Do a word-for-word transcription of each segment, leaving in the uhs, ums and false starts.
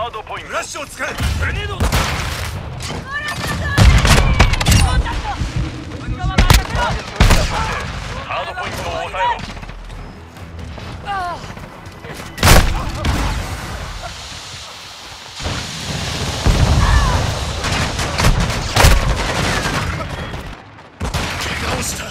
ハードポイント。 フラッシュを使え。 グレネードだ。ハードポイントを抑えろ。 怪我をした。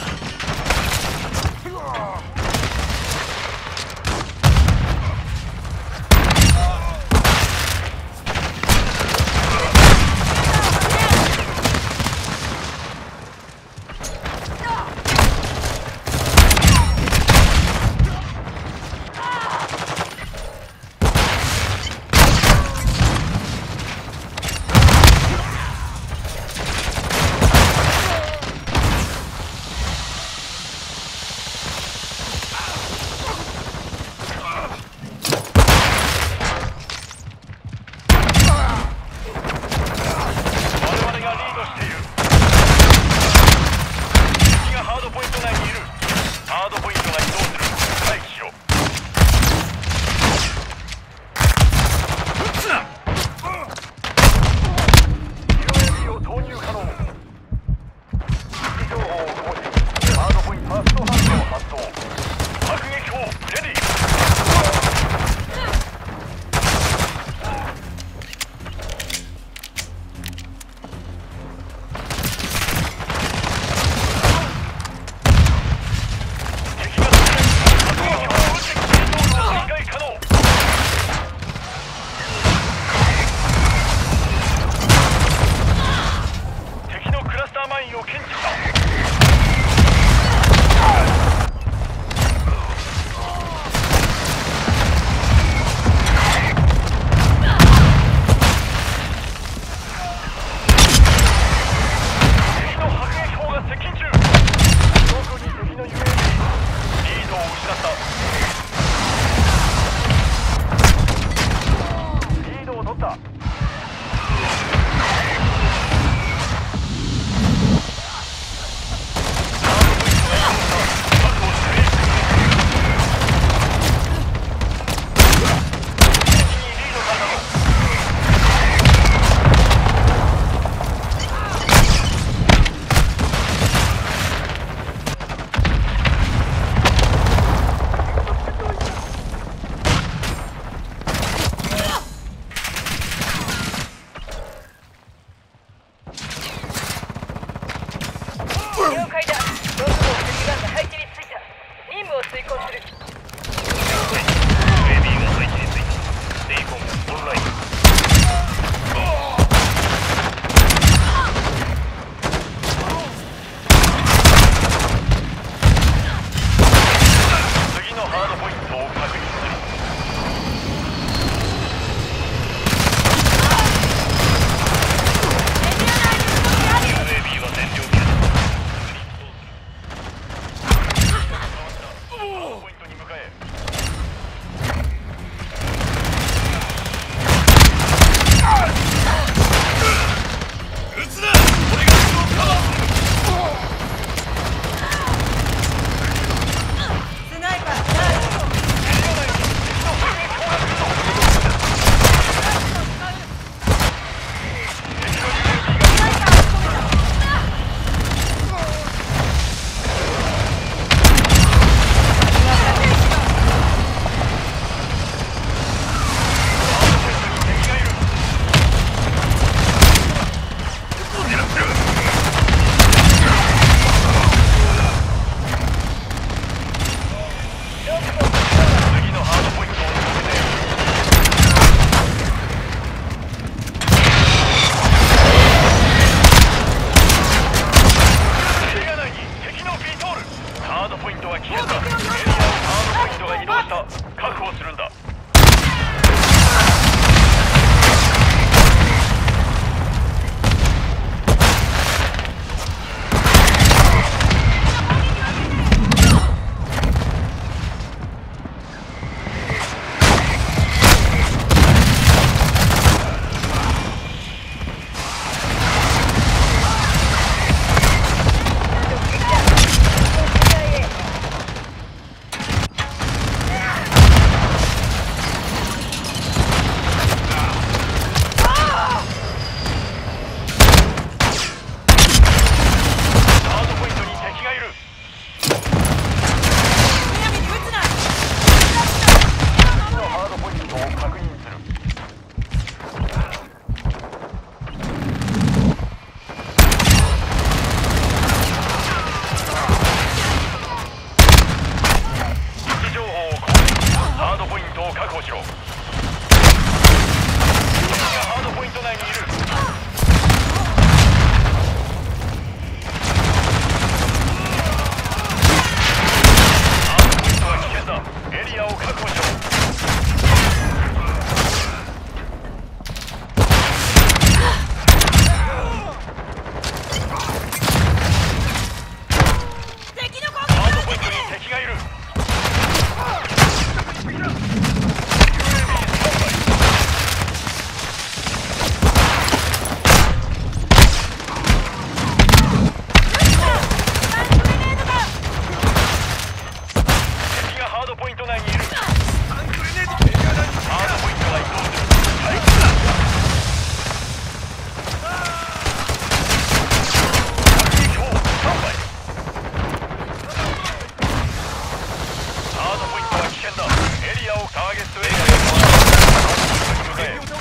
ターゲットエリアが変わった。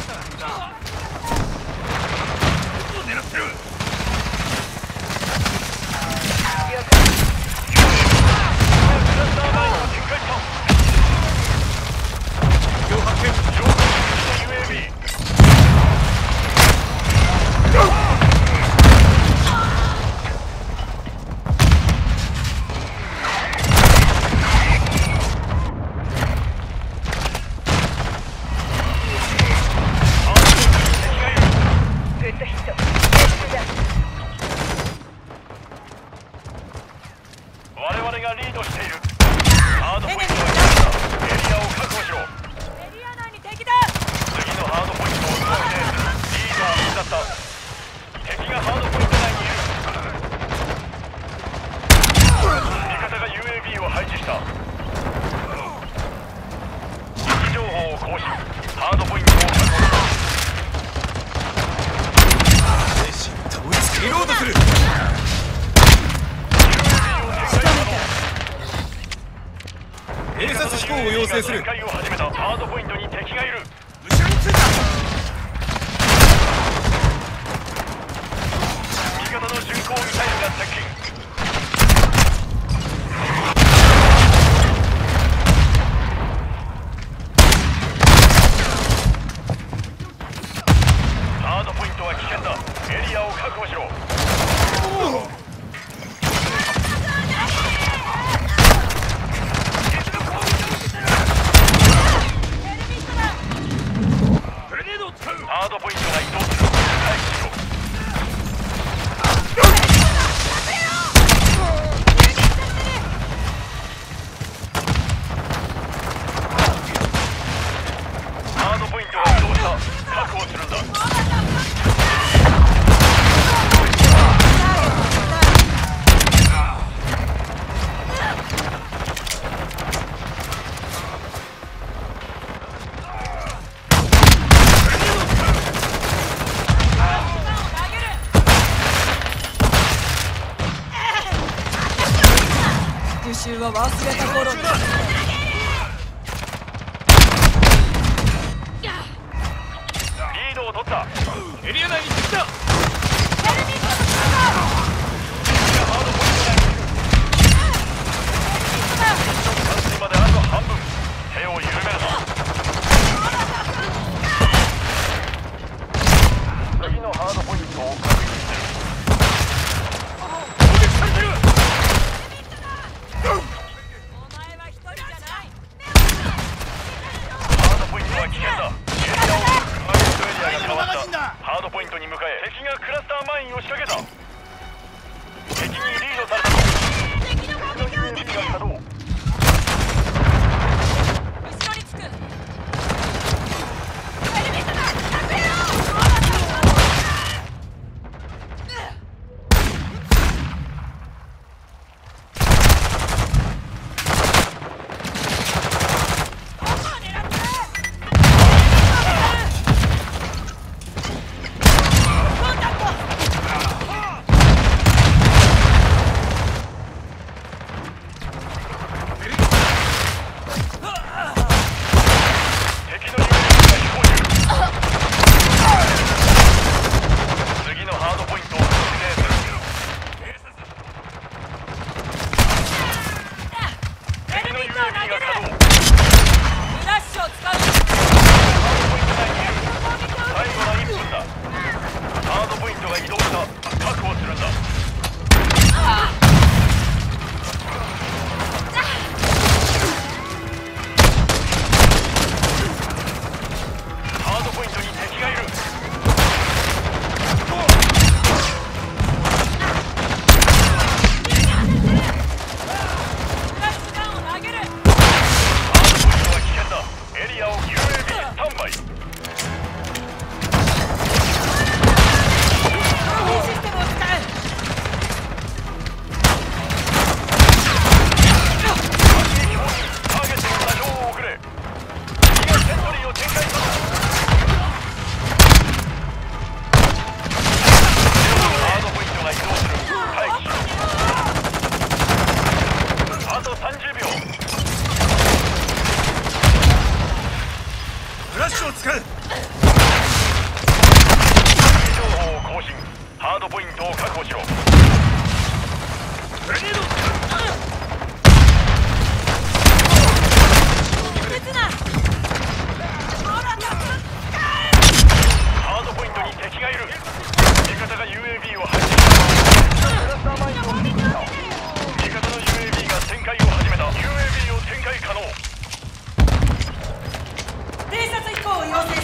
狙ってる。クラスターマインを展開した。敵を発見。上空敵の ユーエービー。我々がリードしている。ハードポイントが来た。エリアを確保しろ。 エリア内に敵だ。 次のハードポイントをつなげてリードを失った。敵がハードポイント内にいる。味方が ユーエービー を配置した。位置情報を更新。ハードポイントを確保しろ。 リロードする。偵察飛行を要請する。 展開を始めた。ハードポイントに敵がいる。 後ろについた。 味方の巡航ミサイルが接近。ハードポイントは危険だ。エリアを確保しろ。ハードポイントが移動する。回避しろ。ハードポイントが移動した。確保するんだ。 復讐は忘れた頃だ。 リードを取った。 エリア内に敵だ。 ハードポイント内にいる。完成まであと半分。手を緩めるな。次のハードポイントを確認してる。攻撃されてる。 お前は一人じゃない。 ハードポイントは危険だ。エリアをターゲットエリアが変わった。ハードポイントに向かえ。敵がクラスターマインを仕掛けた。敵にリードされたぞ。 敵の攻撃を受けてる。 が稼働。 後ろにつく。エレベーターだ。隠れろ。 スを使う。 情報を更新。ハードポイントを確保しろ。 グレネードを使う。 撃つな。 ハードポイントに敵がいる。味方が ユーエービー を配置した。クラスターマインを見つけた。味方の ユーエービー が展開を始めた。 ユーエービー を展開可能。 偵察飛行を要請